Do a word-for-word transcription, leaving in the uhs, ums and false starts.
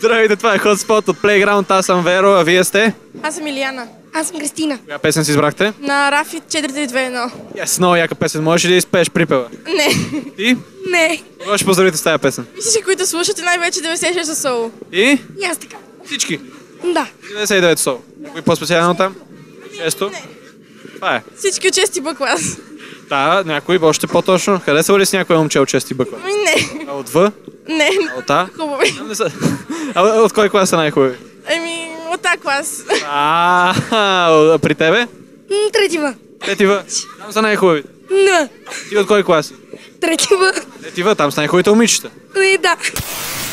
Здравейте, това е Hotspot от Playground. Аз съм Веро, а вие сте? Аз съм Илияна. Аз съм Кристина. Коя песен си избрахте? На Рафи четири две едно. Yes, много яка песен. Можеш ли да изпееш припева? Не. Ти? Не. Кога ще поздравите с тази песен? И всички, които слушате, най-вече деветдесет и шест соло. И? И аз така. Всички? Да. деветдесет и девет соло. Кой по-специално там? Шесто? Това е. Всички от шести Б клас. Да, някой още по-точно. Къде са ли с някой момче от шести Б клас? Ами не. А от В? Не. А от А? Хубави. Не са. А от кой клас са най-хубави? Ами, от тази клас. А, а при тебе? М, Трети В. Трети В. Там са най-хубави. Не. Ти от кой клас? Трети В. Трети В, там са най-хубавите момичета. Ами да.